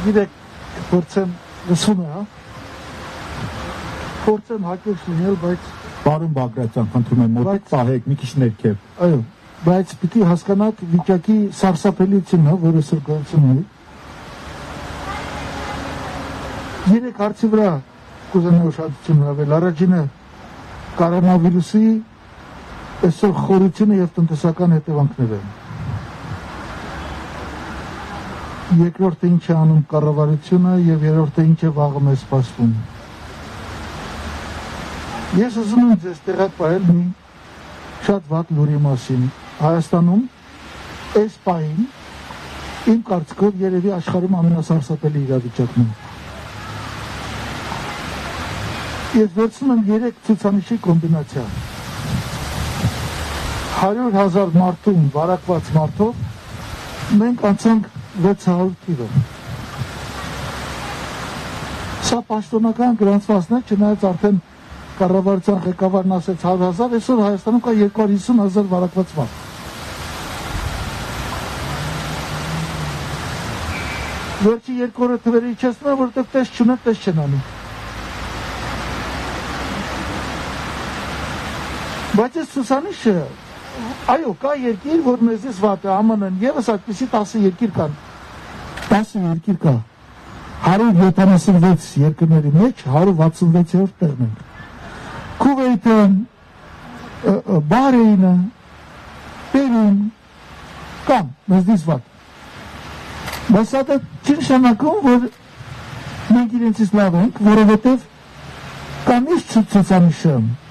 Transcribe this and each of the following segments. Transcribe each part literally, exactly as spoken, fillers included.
գիտեք փորձեմ լսում է, հա։ Փորձեմ հակերտ լինել, բայց Պարոն Բագրատյան, խնդրում եմ մոտիկ պահեք, մի քիչ ներքև։ Այո, բայց պիտի հասկանաք վիճակի սարսափելիությունը, որը սրկողություն ունի։ Երեք հարցի վրա կուզենայի ուշադրություն հրավիրել։ Առաջինը կորոնավիրուսի այսօր խորությունը եւ տնտեսական հետևանքները։ Երկրորդը ինչ է անում կառավարությունը եւ երրորդը ինչ է վաղը մեզ սպասվում։ Ես ուզում եմ ձեզ տեղակ պահել մի շատ վատ լուրի մասին։ Հայաստանում այս պահին իմ կարծիքով երևի աշխարհում ամենասարսափելի իրավիճակն է։ Ես վերցնում եմ երեք ցուցանիշի կոմբինացիա։ հարյուր հազար մարդում վարակված մարդով մենք անցանք վեց հարյուր թիվը։ Սա պաշտոնական գրանցվածն է, չնայած արդեն կառավարության ղեկավարն ասեց հարյուր հազար, այսօր Հայաստանում կա երկու հարյուր հիսուն հազար վարակված մարդ։ Վերջի երկու օրը թվերը իջեցնում են, որովհետև տեստ չունեն, տեստ չեն անում։ Բայց այս ցուցանիշը, այո, կա երկիր, որ մեզից վատ է, ԱՄՆ-ն, եւս այդպիսի տասը երկիր կան։ տասը երկիր կա։ հարյուր յոթանասունվեց երկրների մեջ հարյուր վաթսունվեցերորդ տեղն ենք։ Քուվեյթը, Բահրեյնը, Պերուն կան մեզից վատ։ Բայց դա չի նշանակում, որ մենք իրենցից լավ ենք, որովհետև կա միշտ ցուցանիշը։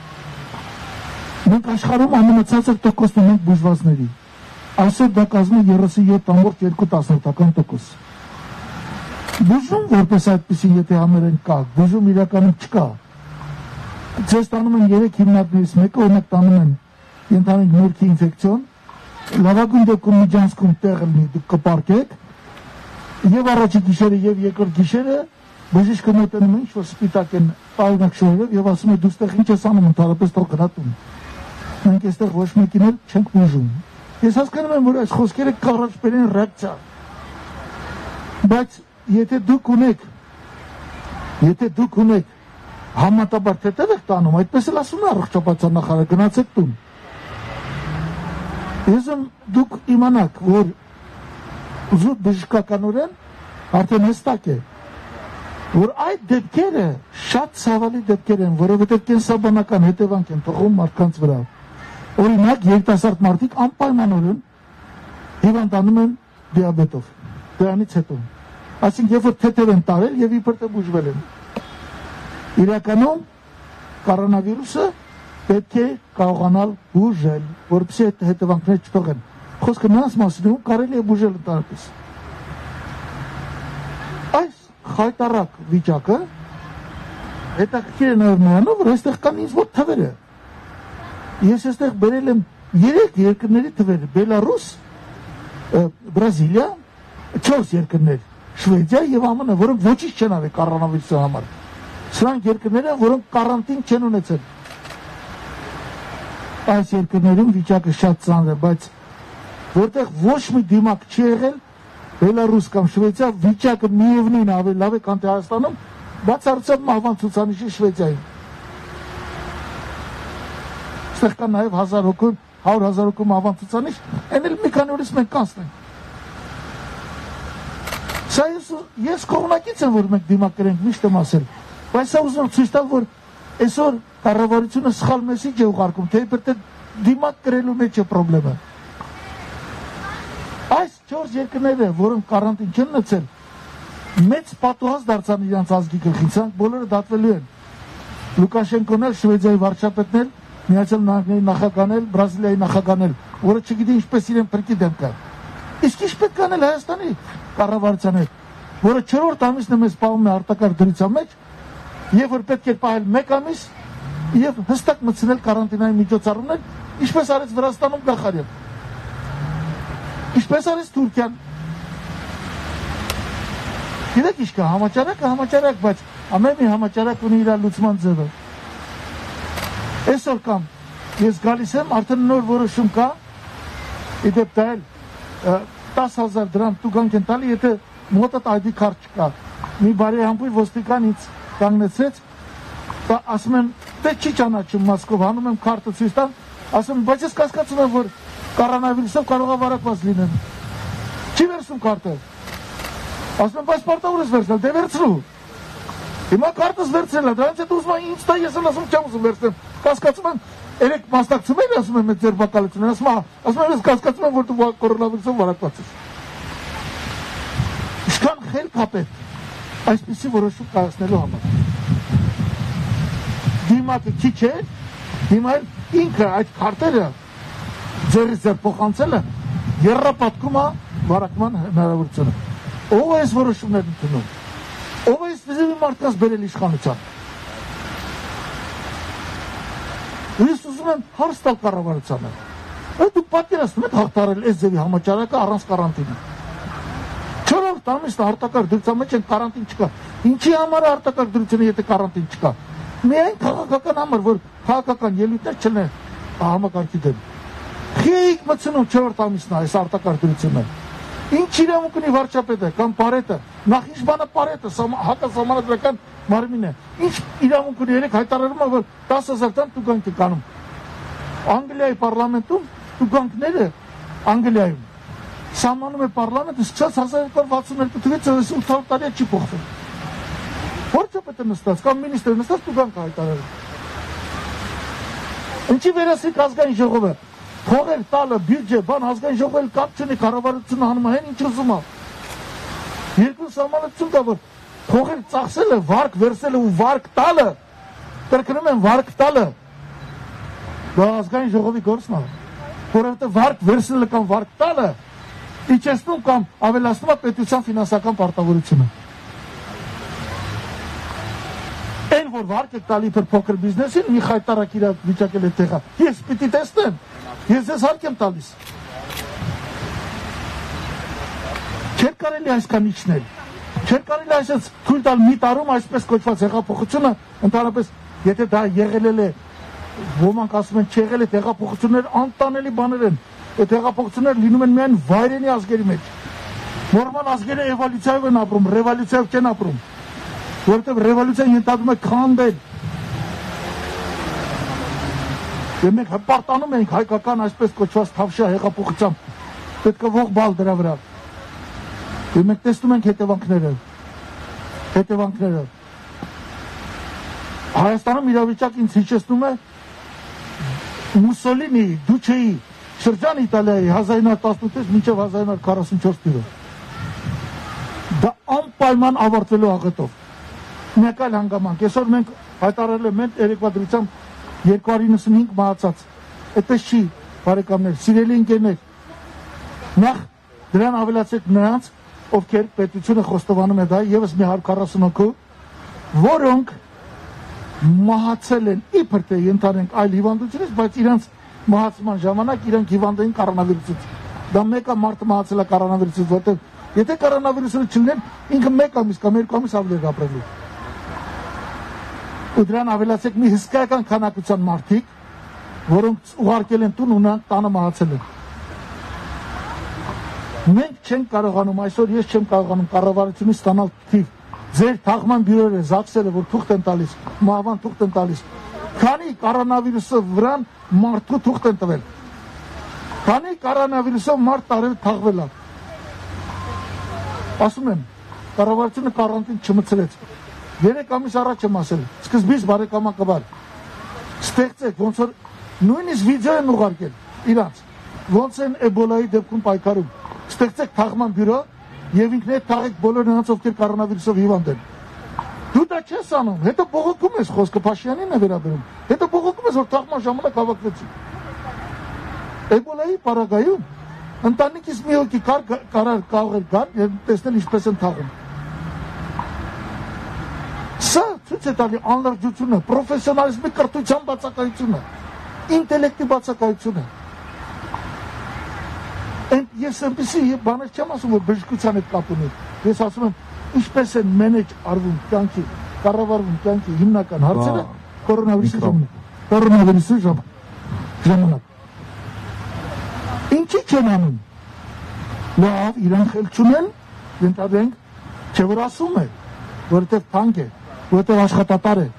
Մենք աշխարհում ամենացածր տոկոսն ունենք բուժվածների։ Այսօր դա կազմում է երեսունյոթ տասնյոթ տոկոս։ Բուժում որպես այդպեսին, եթե համերեն կա, բուժում իրականում չկա։ Ձեզ տանում են երեք հիմնարկներից մեկը, օրինակ տանում են ենթանենք նորքի ինֆեկցիոն, լավագույն դեպքում միջանցքում տեղ լինի, դուք կպարկեք, եւ առաջի գիշերը եւ երկրորդ գիշերը բժիշկը մոտենում է, ինչ որ սպիտակ են տարօրինակ շորերով եւ ասում է դու ստեղ ինչ ես անում, ընդհանրապես թող գնա տուն։ Մենք այստեղ ոչ մեկին էլ չենք բուժում։ Ես հասկանում եմ, որ այս խոսքերը կառաջ բերեն ռեակցիա։ Բայց եթե դուք ունեք, եթե դուք ունեք համատաբար թեթև եք տանում, այդպես էլ ասում է առողջապահության նախարարը, գնացեք տուն։ Ես եմ դուք իմանաք, որ զուտ բժշկականորեն արդեն հստակ է, որ այդ դեպքերը շատ ցավալի դեպքեր են, որովհետև կենսաբանական հետևանք են թողում մարդկանց վրա։ Օրինակ, երիտասարդ մարդիկ անպայմանորեն հիվանդանում են դիաբետով, դրանից հետո։ Այսինքն, երբ որ թեթև են տարել եւ իբր թե բուժվել են։ Իրականում կորոնավիրուսը պետք է կարողանալ բուժել, որպեսզի այդ հետևանքները չթողեն։ Խոսքը նրանց մասին է, կարելի է բուժել ընդհանրապես։ Այս խայտարակ վիճակը հետաքրքիր է նաև նրանով, որ այստեղ կան ինձ մոտ թվերը։ Ես այստեղ բերել եմ երեք երկրների թվերը՝ Բելարուս, Բրազիլիա, չորս երկրներ, Շվեդիա եւ ԱՄՆ, որոնք ոչինչ չեն արել կորոնավիրուսի համար։ Սրանք երկրներ են, որոնք կարանտին չեն ունեցել։ Այս երկրներում վիճակը շատ ծանր է, բայց որտեղ ոչ մի դիմակ չի եղել, Բելարուս կամ Շվեդիա, վիճակը միևնույն ավելի լավ է, քան թե Հայաստանում, բացառությամբ մահվան ցուցանիշի Շվեդիայում։ Այստեղ կա նաև հազար հոգու, հարյուր հազար հոգու մահվան ցուցանիշ, այն էլ մի քանի օրից մենք կանցնենք։ Սա ես կողմնակից եմ, որ մենք դիմակ կրենք, միշտ եմ ասել, բայց սա ուզում եմ ցույց տալ, որ այսօր կառավարությունը սխալ մեսիջ է ուղարկում, թե իբր թե դիմակ կրելու մեջ է խնդրեմը։ Այս չորս երկրները, որոնք կարանտին չեն ունեցել, մեծ պատուհաս դարձան իրենց ազգի գլխին, սրանք բոլորը դատվելու են։ Լուկաշենկոն էլ, Շվեդիայի վարչապետն էլ, Միացյալ Նահանգների նախագահն էլ, Բրազիլիայի նախագահն էլ, որը չգիտի ինչպես իրեն փրկի դեմ կա։ Իսկ ինչ պետք է անել Հայաստանի կառավարության հետ, որը չորրորդ ամիսն է մեզ պահում է արտակարգ դրության մեջ, եւ որ պետք է պահել մեկ ամիս եւ հստակ մտցնել կարանտինային միջոցառումներ, ինչպես արեց Վրաստանում Գախարյանը։ Ինչպես արեց Թուրքիան։ Գիտեք ինչ կա, համաճարակը համաճարակ, բայց ամեն մի համաճարակ ունի իր լուծման ձևը։ Այսօր կամ ես գալիս եմ, արդեն նոր որոշում կա, իդեպ դա էլ տասը հազար դրամ տուգանք են տալի, եթե մոտդ այդի քարտ չկա։ Մի բարի համբույր ոստիկան ինձ կանգնեցրեց, ասում եմ, դե չի ճանաչում Մոսկով, հանում եմ քարտը ցույց տամ, ասում եմ, բայց ես կասկածում եմ, որ կորոնավիրուսով կարող է վարակված լինեմ։ Չի վերցնում քարտը։ Ասում եմ, բայց պարտավոր ես վերցնել, դե վերցրու։ Հիմա քարտս վերցրել է, դրանից հետո ուզում եմ ինձ տա, ես էլ ասում չեմ ուզում վերցնեմ։ Կասկածում եմ, երեք մասնակցում են, ասում եմ, այդ ձեր բակալությունը, ասում եմ, ասում եմ, ես կասկածում եմ, որ դու կորոնավիրուսով վարակված ես։ Ինչքան խելք է պետք այսպիսի որոշում կայացնելու համար։ Դիմակը քիչ է, հիմա ինքը այդ քարտերը ձերից ձեր փոխանցելը եռապատկում է վարակման հնարավորությունը։ Ո՞վ է այս որոշումներն ընդունում։ Ո՞վ է այսպիսի մարդկանց բերել իշխանության։ Ես ուզում եմ հարց տալ կառավարությանը։ Դուք պատկերացնում եք հաղթարել այս ձևի համաճարակը առանց կարանտինի։ Չորրորդ ամիսն արտակարգ դրության մեջ են կարանտին չկա։ Ինչի համար է արտակարգ դրությունը, եթե կարանտին չկա։ Միայն քաղաքական համար, որ քաղաքական ելույթներ չլինեն համակարգի դեմ։ Խիիկ մտցնում չորրորդ ամիսն է այս արտակարգ դրությունը։ Ինչ իրավունք ունի վարչապետը կամ պարետը, նախ ինչ բանը պարետը, հակասահմանադրական մարմին է։ Ինչ իրավունք ունի, երեք հայտարարում է, որ դաս հազար տան տուգանք է կանում։ Անգլիայի պարլամենտում տուգանքները Անգլիայում սահմանում է պարլամենտը սկսած հազար երկու հարյուր վաթսուն երկու թվականից ութ հարյուր տարի չի փոխվել։ Վարչապետը նստած կամ մինիստրը նստած տուգանք է հայտարարում։ Ինչի վերասիկ ազգային ժողովը փողեր տալը, բյուջե, բան ազգային ժողովը կապ չունի, կառավարությունը հանում է, հեն ինչ ուզում է։ Երկու սահմանություն կա, որ փողեր ծախսելը, վարկ վերցելը ու վարկ տալը, կրկնում են վարկ տալը, դա ազգային ժողովի գործն է, որովհետև վարկ վերցելը կամ վարկ տալը իջեցնում կամ ավելացնում է պետության ֆինանսական պարտավորությունը։ Այն, որ վարկ եք տալի իբր փոքր բիզնեսին, մի խայտարակ իր վիճակել է տեղա, ես պիտի տեսնեմ, ես ձեզ հարկ եմ տալիս։ Չէր կարելի այսքան իջնել, չէր կարելի այսպես թույլ տալ մի տարում այսպես կոչված հեղափոխությունը, ընդհանրապես, եթե դա եղել է, ոմանք ասում են չեղել է, հեղափոխություններ անտանելի բաներ են, այդ հեղափոխությունները լինում են միայն վայրենի ազգերի մեջ։ Նորմալ ազգերը էվոլյուցիայով են ապրում, ռևոլյուցիայով չեն ապրում, որովհետև ռևոլյուցիան ենթադրում է քանդել։ Եվ մենք հպարտանում ենք հայկական այսպես կոչված թավշյա հեղափոխությամբ, պետք է ողջ բալ դրա վրա։ Եվ մենք տեսնում ենք հետևանքները, հետևանքները։ Հայաստանում իրավիճակ ինձ հիշեցնում է Մուսոլինի, Դուչեի շրջան Իտալիայի հազար ինը հարյուր տասնութից մինչև հազար ինը հարյուր քառասունչորս թվականները։ Դա անպայման ավարտվելու աղետով։ Մեկ այլ հանգամանք, այսօր մենք հայտարարել ենք երեկվա դրությամբ երկու հարյուր իննսունհինգ մահացած։ Այդպես չի, բարեկամներ, սիրելի ընկերներ։ Նախ դրան ավելացեք նրանց, ովքեր պետությունը խոստովանում է դա, ևս մի հարյուր քառասուն հոգու, որոնք մահացել են իբր թե ենթանենք այլ հիվանդությունից, բայց իրանց մահացման ժամանակ իրանք հիվանդ էին կորոնավիրուսից։ Դա մեկը մարդը մահացել է կորոնավիրուսից, որտեղ եթե կորոնավիրուսը չլիներ, ինքը մեկ ամիս կամ երկու ամիս ավելի էր ապրելու։ Ու դրան ավելացեք մի հսկայական քանակության մարդիկ, որոնք ուղարկել են տուն ու նրանք տանը մահացել են։ Մենք չենք կարողանում, այսօր ես չեմ կարողանում կառավարությունից ստանալ թիվ, ձեր թաղման բյուրոները, զաքսերը, որ թուղթ են տալիս, մահվան թուղթ են տալիս, քանի կորոնավիրուսը վրան մարդու թուղթ են տվել, քանի կորոնավիրուսով մարդ տարել թաղվել է։ Ասում եմ, կառավարությունը կարանտին չմցրեց, երեք ամիս առաջ եմ ասել, սկզբից բարեկամակաբար, ստեղծեք, ոնց որ նույնիսկ վիդեո են ուղարկել իրանց, ոնց են էբոլայի դեպքում պայքարում, ստեղծեք թաղման բյուրո և ինքն հետ թաղեք բոլոր նրանց, ովքեր կորոնավիրուսով հիվանդ են։ Դու դա չես անում, հետո բողոքում ես, խոսքը Փաշինյանին է վերաբերում, հետո բողոքում ես, որ թաղման ժամանակ հավաքվեցին։ Էբոլայի պարագայում ընտանիքից մի հոգի կարող էր գալ և տեսնել ինչպես են թաղում։ Սա ցույց է տալի անլրջությունը, պրոֆեսիոնալիզմի կրթության բացակայությունը, ինտելեկտի բացակայությունը։ Ես այնպիսի բաներ չեմ ասում, որ բժշկության հետ կապ ունի, ես ասում եմ ինչպես են մենեջ արվում կյանքի, կառավարվում կյանքի հիմնական հարցերը կորոնավիրուսի ժամանակ, կորոնավիրուսի ժամանակ։ Ինչի չեն անում, լավ իրան խելք չունեն, Ենթադրենք, չէ որ ասում է, որովհետև թանկ է, որովհետև աշխատատար է։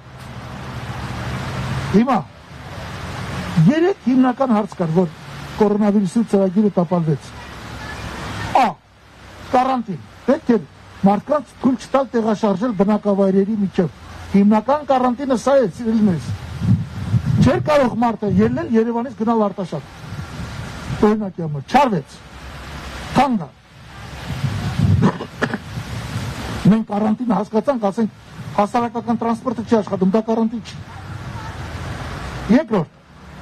Հիմա երեք հիմնական հարց կար, որ կորոնավիրուսի ծրագիրը տապալվեց։ Ա. Կարանտին։ Պետք է մարդկանց թույլ չտալ տեղաշարժել բնակավայրերի միջև։ Հիմնական կարանտինը սա է, սիրելիներս։ Չէր կարող մարդը ելնել Երևանից գնալ Արտաշատ։ Օրինակի համար, չարվեց։ Թանգա։ Մենք կարանտինը հասկացանք, ասենք, հասարակական տրանսպորտը չի աշխատում, դա կարանտին չի։ Երկրորդ,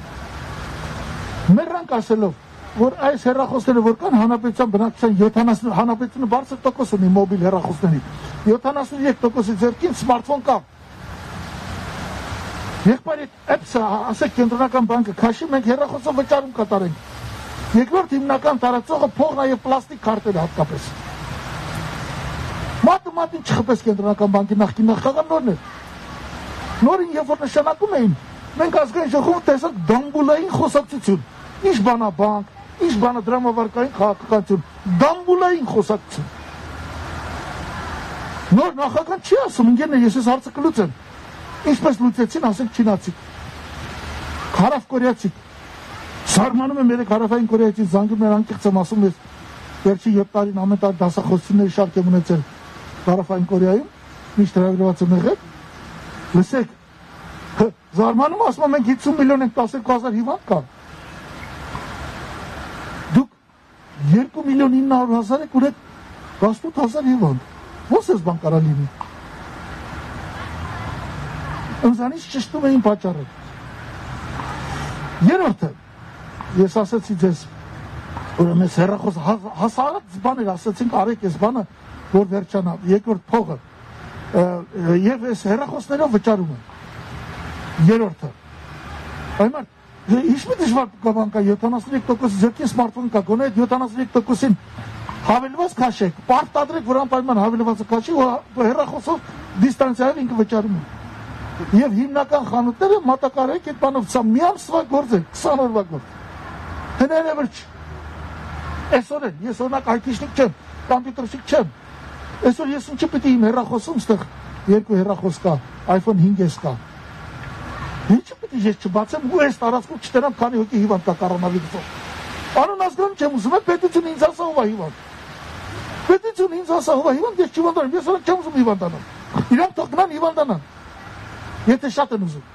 մեռանք ասելով, որ այս հեռախոսները որ կան հանրապետության բնակչության յոթանասուն հանրապետությունը բարձր տոկոս ունի մոբիլ հեռախոսների, յոթանասունյոթ տոկոսի ձեռքին սմարթֆոն կա։ Եղբայրի էպսը, ասեք կենտրոնական բանկը քաշի, մենք հեռախոսով վճարում կատարենք։ Երկրորդ հիմնական տարածողը փողն է եւ պլաստիկ քարտերը հատկապես։ Մատը մատին չխփես կենտրոնական բանկի նախկին նախագահան նորն էր։ Նորին երբ որ նշանակում էին, մենք ազգային ժողովուրդ տեսանք դամբուլային խոսակցություն։ Ինչ բանա բանկ, ինչ բանա դրամավարկային քաղաքականություն, դամբուլային խոսակցություն։ Նոր նախագահան չի ասում, ինքերն ես այս հարցը կլուծեմ։ Ինչպես լուծեցին, ասենք չինացիք, հարավ կորեացիք։ Սարմանում եմ երեք հարավային կորեացից զանգում էր անկեղծ եմ ասում ես վերջի յոթ տարին ամեն տարի դասախոսությունների շարք եմ ունեցել հարավային Կորեայում, միշտ հրավիրված եմ եղել։ Լսեք, զարմանում ասում եմ մենք հիսուն միլիոն ենք տասնյոթ հազար հիվանդ կա։ Դուք երկու միլիոն ինը հարյուր հազար եք ունեք տասնութ հազար հիվանդ։ Ո՞նց էս բան կարա լինի։ Ընձանից ճշտում էին պատճառը։ Երրորդը, ես ասացի ձեզ, որ մեզ հեռախոս հասարակ բաներ ասացինք, արեք այս բանը, որ վերջանա, երկրորդ փողը, եւ այս հեռախոսներով վճարում են։ Երրորդը, այմար, ինչ մի դժվար բան կա, յոթանասունյոթ տոկոսի ձեռքին սմարթֆոն կա, գոնե այդ յոթանասունյոթ տոկոսին հավելված քաշեք, պարտադրեք, որ անպայման հավելվածը քաշի, հեռախոսով դիստանցիայով ինքը վճարում է։ Եվ հիմնական խանութները մատակարարեք այդ բանով, սա մի ամսվա գործ է, քսան օրվա գործ։ Հներևր չի։ Այսօր են, ես օրինակ այթիշնիկ չեմ, կամպյուտերշիկ չեմ։ Այսօր ես ինչի պիտի իմ հեռախոսում ստեղ երկու հեռախոս կա, iPhone հինգ էս կա։ Ինչի պիտի ես չբացեմ ու այս տարածքում չտենամ քանի հոգի հիվանդ կա կորոնավիրուսով։ Անուն ազգան չեմ ուզում, պետությունը ինձ ասա ով է հիվանդ։ Պետությունը ինձ ասա ով է հիվանդ, ես չհիվանդանամ, ես օրինակ չեմ ուզում հիվանդանալ։ Իրանք թող գնան հիվանդանան։ Եթե շատ են ուզում։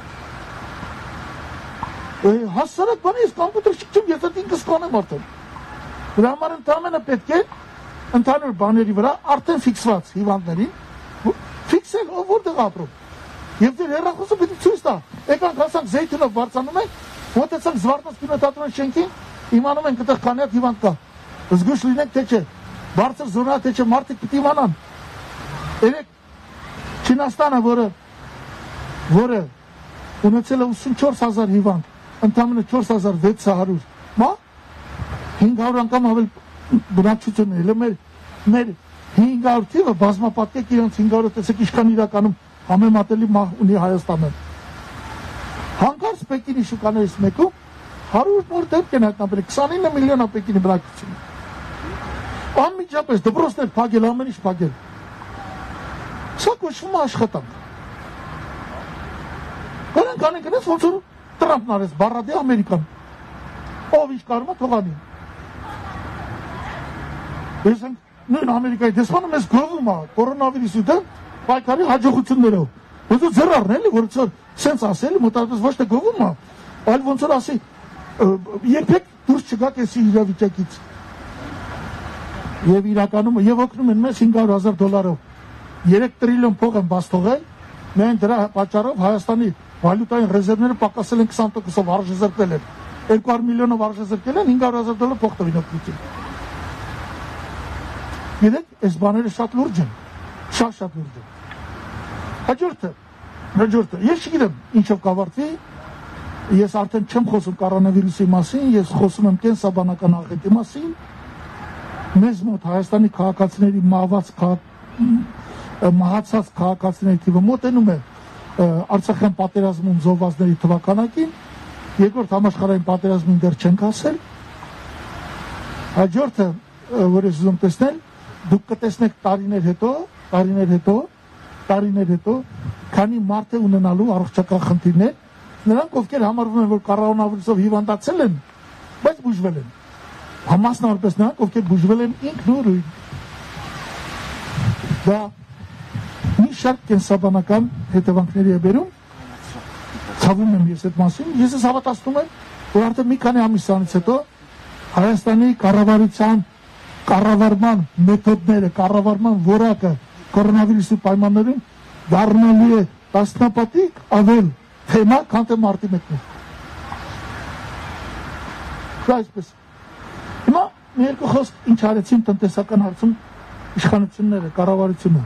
Հասարակ բանի ես կամպյուտերշիկ չեմ, ես այդ ինքս կանեմ արդեն։ Դրա համար ընդամենը պետք է ընդհանուր բաների վրա արդեն ֆիքսված հիվանդներին ֆիքսել ով որտեղ ապրում։ Եվ դեր հեռախոսը պետք է ցույց տա։ Եկանք հասանք Զեյթունով բարձանում ենք, մոտեցանք Զվարթնոց կինոթատրոնի շենքին, իմանում ենք այդտեղ քանի հատ հիվանդ կա։ Զգույշ լինենք թե չէ։ Բարձր զոնա թե չէ, մարդիկ պիտի իմանան։ Երեք Չինաստանը, որը որը ունեցել է ութսունչորս հազար հիվանդ, ընդամենը չորս հազար վեց հարյուր, մա հինգ հարյուր անգամ ավել բնակչություն է, մեր մեր հինգ հարյուր թիվը բազմապատկեք իրենց հինգ հարյուրը տեսեք ինչքան իրականում համեմատելի մահ ունի Հայաստանը։ Հանկարծ Պեկինի շուկաներից մեկում հարյուր նոր դեպք են հայտնաբերել, քսանինը միլիոն է Պեկինի բնակչությունը։ Անմիջապես դպրոցներ փակել, ամեն ինչ փակել։ Սա կոչվում է աշխատանք։ Գնանք անենք այնպես ոնց որ Տրամպն արեց, բառադի Ամերիկան։ Ով ինչ կարում է թող անի։ Ես ենք նույն Ամերիկայի դեսպանը մեզ գովում է կորոնավիրուսի դեմ պայքարի հաջողություններով։ Ոնց որ ձեռարն էլի, որ սենց ասել, մոտավորապես ոչ թե գովում է, այլ ոնց որ ասի երբեք դուրս չգաք այս իրավիճակից։ Եվ իրականում եւ օգնում են մեզ հինգ հարյուր հազար դոլարով։ երեք տրիլիոն փող են բաց թողել, մենք դրա պատճառով Հայաստանի վալյուտային ռեզերվները պակասել են քսան տոկոսով արժեզրկվել են։ երկու հարյուր միլիոնով արժեզրկել են, հինգ հարյուր հազար դոլար փող տվին օգնություն։ Գիտեք, այս բաները շատ լուրջ են, շատ շատ լուրջ են։ Հաջորդը, հաջորդը, ես չգիտեմ ինչով կավարտվի, ես արդեն չեմ խոսում կորոնավիրուսի մասին, ես խոսում եմ կենսաբանական աղետի մասին, մեզ մոտ Հայաստանի քաղաքացիների մահված մահացած քաղաքացիների թիվը մոտենում է Արցախյան պատերազմում զոհվածների թվականակին, երկրորդ համաշխարհային պատերազմին դեռ չենք հասել, հաջորդը, որ ես ուզում տեսնել, դուք կտեսնեք տարիներ հետո, տարիներ հետո, տարիներ հետո, քանի մարդ է ունենալու առողջական խնդիրներ, նրանք ովքեր համարվում են, որ կորոնավիրուսով հիվանդացել են, բայց բուժվել են։ Համասնավորապես նրանք, ովքեր բուժվել են ինքնուրույն։ Դա մի շարք կենսաբանական հետևանքների է բերում, ցավում եմ ես այդ մասին, ես ես հավատացնում եմ, որ արդեն մի քանի ամիսանից հետո Հայաստանի կառավարության կառավարման մեթոդները, կառավարման որակը կորոնավիրուսի պայմաններում դառնալու է տասնապատիկ ավել թեմա, քան թե մարտի մեկն է։ Այսպես։ Հիմա մի երկու խոսք ինչ արեցին տնտեսական հարցում իշխանությունները, կառավարությունը։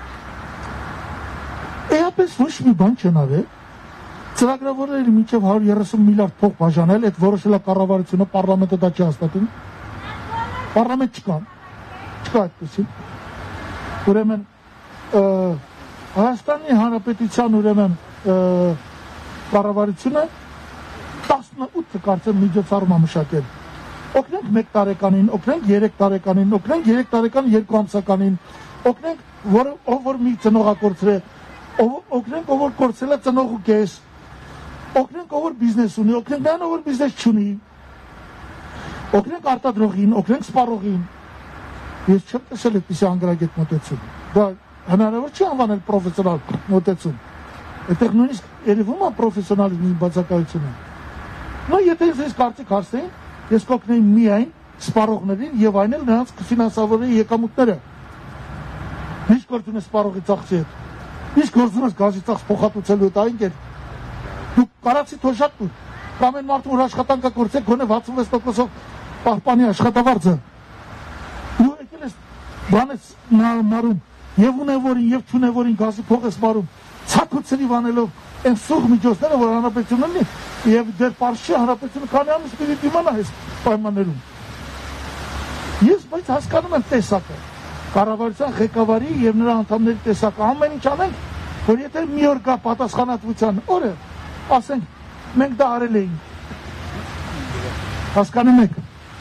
Էապես ոչ մի բան չեն արել, ծրագրավորել մինչև հարյուր երեսուն միլիարդ փող բաժանել, այդ որոշել է կառավարությունը, պարլամենտը դա չի հաստատում։ Պարլամենտ չկա, չկա այդպեսին։ Ուրեմն Հայաստանի Հանրապետության ուրեմն կառավարությունը տասնութ կարծեմ միջոցառում է մշակել։ Օգնենք մեկ տարեկանին, օգնենք երեք տարեկանին, օգնենք երեք տարեկան երկու ամսականին, օգնենք որ ով որ մի ծնողակորցրել, օգնենք ով որ կորցրել է ծնողու կես, օգնենք ով որ բիզնես ունի, օգնենք նրան ով որ բիզնես չունի, օգնենք արտադրողին, օգնենք սպառողին։ Ես չեմ տեսել այդպիսի անգրագետ մոտեցում։ Դա հնարավոր չի անվանել պրոֆեսիոնալ մոտեցում։ Այդտեղ նույնիսկ երևում է պրոֆեսիոնալիզմի բացակայությունը։ Նո եթե ես կարծիք հարցնեին, ես կօգնեի միայն սպառողներին եւ այն էլ նրանց կֆինանսավորեի եկամուտները։ Ինչ գործ ունես սպառողի ծախսի հետ։ Ինչ գործ ունես գազի ծախս փոխհատուցելու հետ այն կեր։ Դու կարացի թոշակ դու։ Կամ այն մարդու որ աշխատանքը կորցեք, գոնե վաթսունվեց տոկոսով պահպանի աշխատավարձը։ Դու եկել ես բանես մարում եւ ունևորին եւ չունևորին գազի փող ես մարում։ Ցակուցրի վանելով այն սուղ միջոցները, որ հանրապետությունն ունի, եւ դեռ պարշի հանրապետությունը քանի ամիս պիտի իմանա այս պայմաններում։ Ես բայց հասկանում եմ տեսակը, կառավարության ղեկավարի եւ նրա անդամների տեսակը, ամեն ինչ անենք, որ եթե մի օր գա պատասխանատվության օրը, ասենք մենք դա արել էինք։ Հասկանում եք։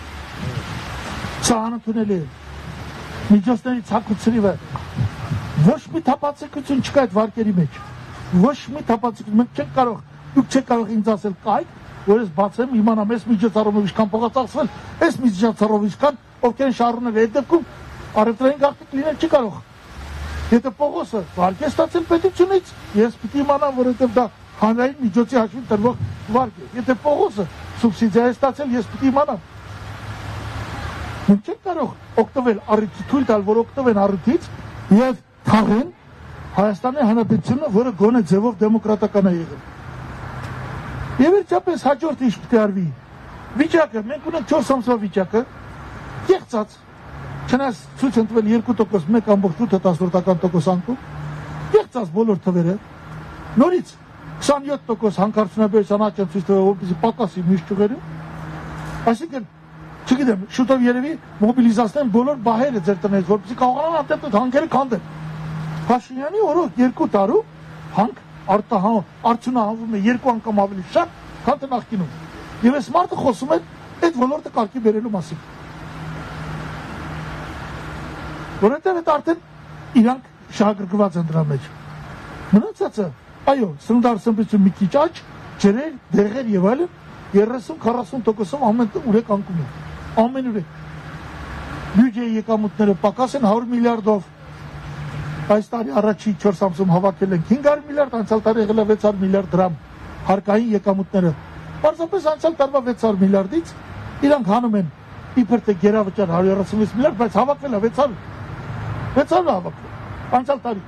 Սա անընդունելի է։ Միջոցների ցակուցրիվը ոչ մի թափանցիկություն չկա այդ վարկերի մեջ։ Ոչ մի թափանցիկություն, մենք չենք կարող, դուք չեք կարող ինձ ասել կայք, որ ես բացեմ, իմանամ այս միջոցառումով ինչքան փող է ծախսվել, այս միջոցառումով ինչքան, ովքեր են շահառուները, այդ դեպքում առևտրային գաղտնիք լինել չի կարող։ Եթե Պողոսը վարկ է ստացել պետությունից, ես պիտի իմանամ, որովհետև դա հանրային միջոցի հաշվին տրվող վարկ է։ Եթե Պողոսը սուբսիդիա է ստացել, ես պիտի իմանամ։ Մենք չենք կարող օգտվել առիթից, թույլ տալ, որ օգտվեն առիթից եւ թաղեն Հայաստանի Հանրապետությունը, որը գոնե ձևով դեմոկրատական է եղել։ Եվ վերջապես հաջորդը ինչ պետք է արվի։ Վիճակը, մենք ունենք չորս ամսվա վիճակը, կեղծած, չնայած ցույց են տվել երկու տոկոս, մեկ ամբողջ ութ տասնորդական տոկոս անկում, կեղծած բոլոր թվերը, նորից քսանյոթ տոկոս հանքարդյունաբերության աճ են ցույց տվել, որպեսզի պակասի մյուս ճյուղերում։ Այսինքն, չգիտեմ, շուտով երևի մոբիլիզացնեն բոլոր բահերը ձեր տնից, որպեսզի կարողանան արդեն հանքերը քանդել։ Փաշինյանի օրոք երկու տարում հանք արդյունահանվում է երկու անգամ ավելի շատ, քան թե նախկինում։ Եվ այս մարդը խոսում է այդ ոլորտը կարգի բերելու մասին։ Որովհետև այդ արդեն իրանք շահագրգռված են դրա մեջ։ Մնացածը, այո, սննդարսնպություն մի քիչ աճ, ջրեր, դեղեր եւ այլն, երեսուն քառասուն տոկոսով ամեն ուրեք անկում է։ Ամեն ուրեք։ Բյուջեի եկամուտները պակաս են հարյուր միլիարդով։ Այս տարի առաջի չորս ամսում հավաքել ենք հինգ հարյուր միլիարդ, անցյալ տարի եղել է վեց հարյուր միլիարդ դրամ հարկային եկամուտները։ Պարզապես անցյալ տարվա վեց հարյուր միլիարդից իրանք հանում են իբր թե գերավճար հարյուր երեսունվեց միլիարդ, բայց հավաքվել է վեց հարյուր։ վեց հարյուր հավաքվել անցյալ տարի։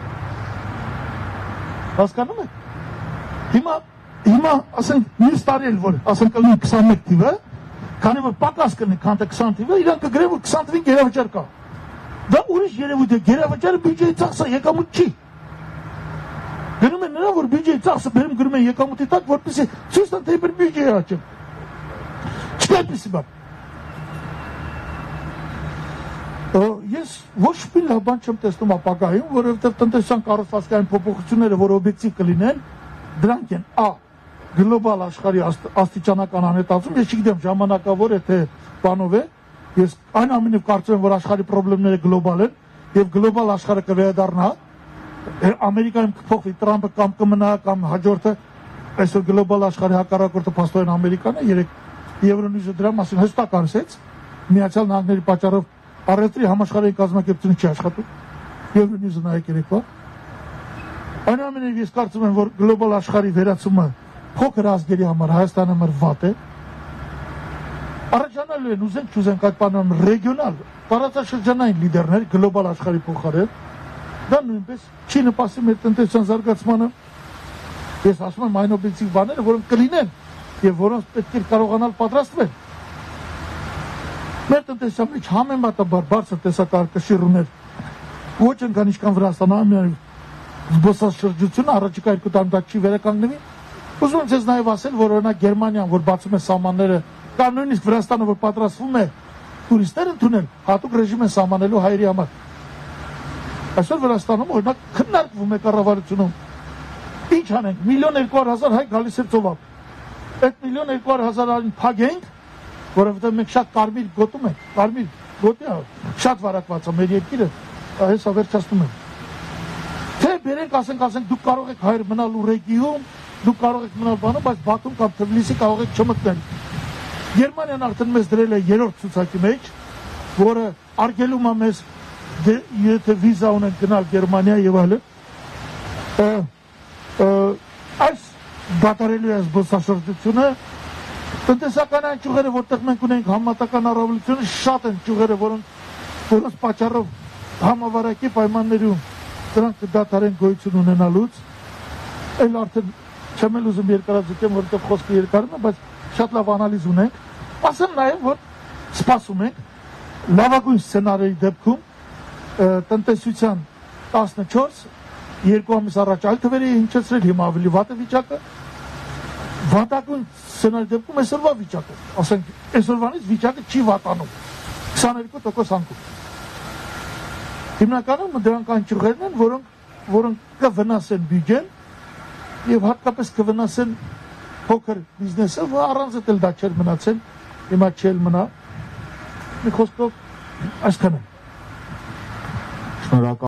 Հասկանում եք։ Հիմա հիմա ասենք մյուս տարի էլ որ ասենք կլինի քսանմեկ թիվը, քանի որ պակաս կլինի, քան թե քսան թիվը, իրանք կգրեն որ քսան թվին գերավճար կա։ Դա ուրիշ երևույթ է, գերավճարը բյուջեի ծախսը եկամուտ չի։ Գնում են նրան, որ բյուջեի ծախսը բերում գրում են եկամուտի տակ, որպեսզի ցույց տան թե իբր բյուջեի աճում։ Չկա այդպիսի բան։ Ես ոչ մի լավ բան չեմ տեսնում ապագայում, որովհետև տնտեսության կառուցվածքային փոփոխությունները, որ օբյեկտիվ կլինեն, դրանք են ա. գլոբալ աշխարհի աստիճանական անհետացում, ես չգիտեմ ժամանակավոր է թե բանով է, Ես այն ամենով կարծում եմ, որ աշխարհի խնդիրները գլոբալ են եւ գլոբալ աշխարհը կվերադառնա։ Ամերիկայում կփոխվի Տրամպը կամ կմնա կամ հաջորդը այսօր գլոբալ աշխարհի հակառակորդը փաստորեն Ամերիկան է։ Երեք Եվրոնյուզը դրա մասին հստակ ասեց, Միացյալ Նահանգների պատճառով առևտրի համաշխարհային կազմակերպությունը չի աշխատում։ Եվրոնյուզը նայեք երեկվա։ Այնուամենայնիվ ես կարծում եմ, որ գլոբալ աշխարհի վերացումը փոքր ազգերի համար Հայաստանի համար վատ է։ Առաջանալու են ուզենք չուզենք այդ բանում ռեգիոնալ, տարածաշրջանային լիդերներ գլոբալ աշխարհի փոխարեն, դա նույնպես չի նպաստի մեր տնտեսության զարգացմանը։ Ես ասում եմ այն օբյեկտիվ բաները, որոնք կլինեն եւ որոնց պետք է կարողանալ պատրաստվել։ Մեր տնտեսության մեջ համեմատաբար բարձր տեսակարգաշիռներ ոչ այնքան ինչքան Վրաստանը, զբոսաշրջությունը առաջիկա երկու տարի չի վերականգնվի։ Ուզում եմ ձեզ նաև ասել, որ օրինակ Գերմանիան, որ բացում է սահմանները, կամ նույնիսկ Վրաստանը, որ պատրաստվում է տուրիստներ ընդունել, հատուկ ռեժիմ են սահմանելու հայերի համար։ Այսօր Վրաստանում օրինակ քննարկվում է կառավարությունում։ Ինչ անենք, միլիոն երկու հազար հայ գալիս է ծովափ։ Այդ միլիոն երկու հազարին փագենք, որովհետև մենք շատ կարմիր գոտում ենք, կարմիր գոտի է, շատ վարակված է մեր երկիրը, հեսա վերջացնում եմ։ Թե բերենք, ասենք, ասենք, դուք կարող եք հայր մնալ Ուռեգիում, դուք կարող եք մնալ բանում, բայց Բաթում կամ Թբիլիսի կարող եք չմտնել։ Գերմանիան արդեն մեզ դրել է երրորդ ցուցակի մեջ, որը արգելում է մեզ եթե վիզա ունենք գնալ Գերմանիա եւ այլն։ Այս դատարելու է զբոսաշրջությունը, տնտեսական այն ճյուղերը, որտեղ մենք ունենք համատական առավելությունը, շատ են ճյուղերը, որոնք որոնց պատճառով համավարակի պայմաններում դրանք կդադարեն գոյություն ունենալուց։ Այլ արդեն չեմ էլ ուզում երկարաձգեմ, որովհետև խոսքը երկարում է, բայց շատ լավ անալիզ ունենք։ Ասեմ նաև, որ սպասում ենք լավագույն սցենարիի դեպքում տնտեսության տասնչորս երկու ամիս առաջ այլ թվերի հնչեցրել, հիմա ավելի վատ է վիճակը։ Վատագույն սցենարի դեպքում այսօրվա վիճակը, ասենք, այսօրվանից վիճակը չի վատանում, քսաներկու տոկոս անկում։ Հիմնականում դրանք այն ճյուղերն են, որոնք որոնք կվնասեն բյուջեն եւ հատկապես կվնասեն փոքր բիզնեսը, որ առանց էլ դա չէր մնացել, հիմա չել մնա։ Մի խոսքով այսքան է։ Շնորհակալ